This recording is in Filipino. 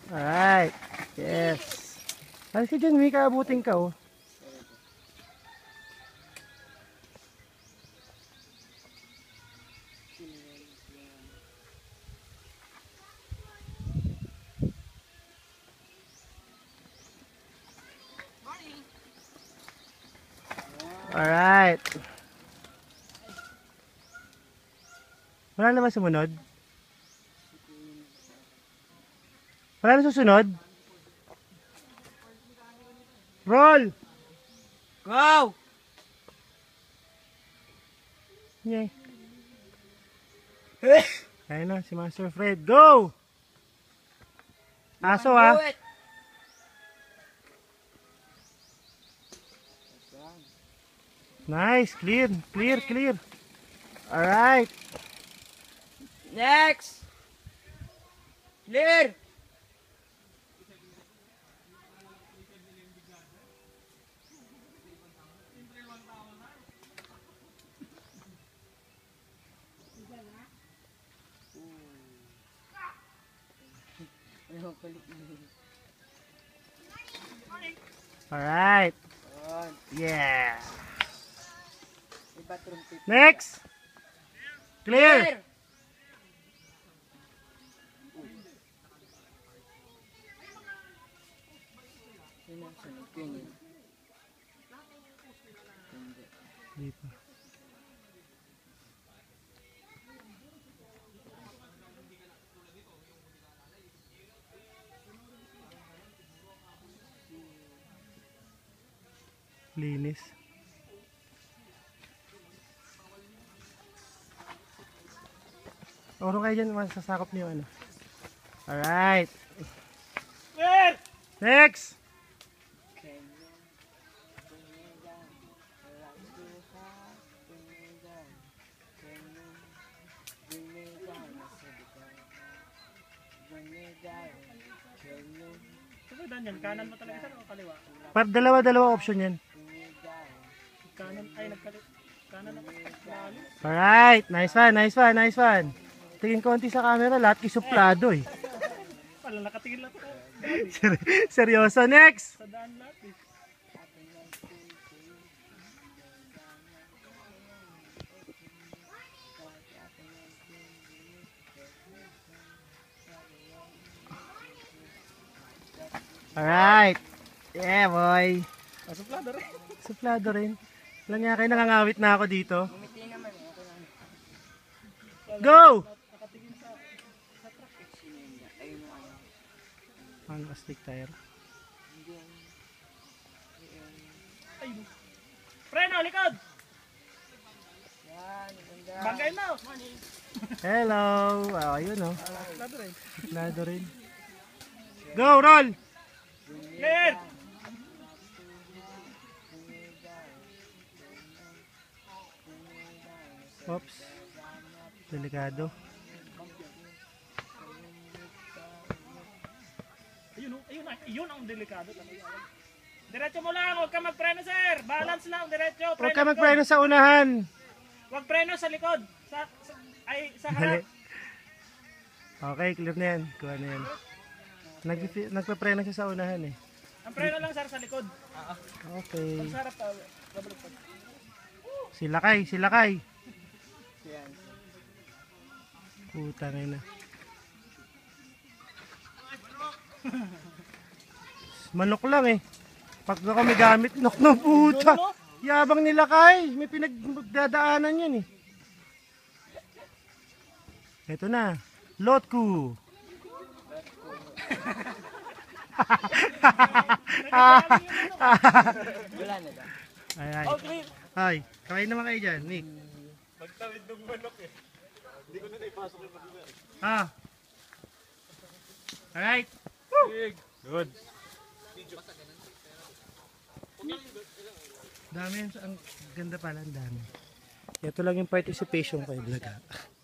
Alright. Yes. Alis ka dyan, may kaabutin ka oh. Alright. Wala na ba sumunod? Wala na susunod? Roll! Go! Yay. Ayun na, si Master Fred. Go! Aso ah. Do it. Nice, clear, clear, clear. Alright. Next! Clear! Alright. Yeah. Bathroom tip. Next. Clear. Dito. Linis. Oro kayo dyan, masasakop niyo ano. Alright. Next. Yan, kanan mo talaga sir o kaliwa? Dalawa-dalawa option yan. Kanan ay nagkalit. Kanan ako. Lalo. Alright, nice one, nice one, nice one. Tingin konti sa camera, lahat kisuplado eh. Pala nakatingin lang ako. Seryoso, next! Sa daan lahat eh. Alright. Yeah, boy. Suplado rin. Suplado rin. Lang nga kayo, nangangawit na ako dito. Umiti naman eh. Okay lang. Go! Nakatingin sa truck eh. Ayun yung ano. Ang astig tire. Ayun. Preno, likod! Yan, ganda. Banggain mo! Hello! Oh, ayun oh. Suplado rin. Suplado rin. Go, roll! Clear! Oops. Delikado. Ayun ang delikado talaga. Diretso mo lang, huwag ka magpreno sir. Balance lang, diretso. Huwag ka magpreno sa unahan. Huwag preno sa likod. Sa harap. Okay, clear na yan. Kuha na yan. Nagpapreno siya sa unahan eh. Ang preno lang sir sa likod. Okay. Pag sa harap, babaliktad. Silakay, silakay. Yan. Puta na. Manok lang eh. Pag ako may gamit, nok ng puta. Yabang nilakay. May pinagdadaanan yan eh. Ito na. Lotku. Wala na daw. Ay, ay. Oh, clear. Ay, kain naman kayo dyan, Nick. Magtawid ng manok eh. Hindi ko na naipasok yung pagkita. Ah. Alright. Good. Dami yan. Ang ganda pala, ang dami. Ito lang yung participation ko, vlog ha.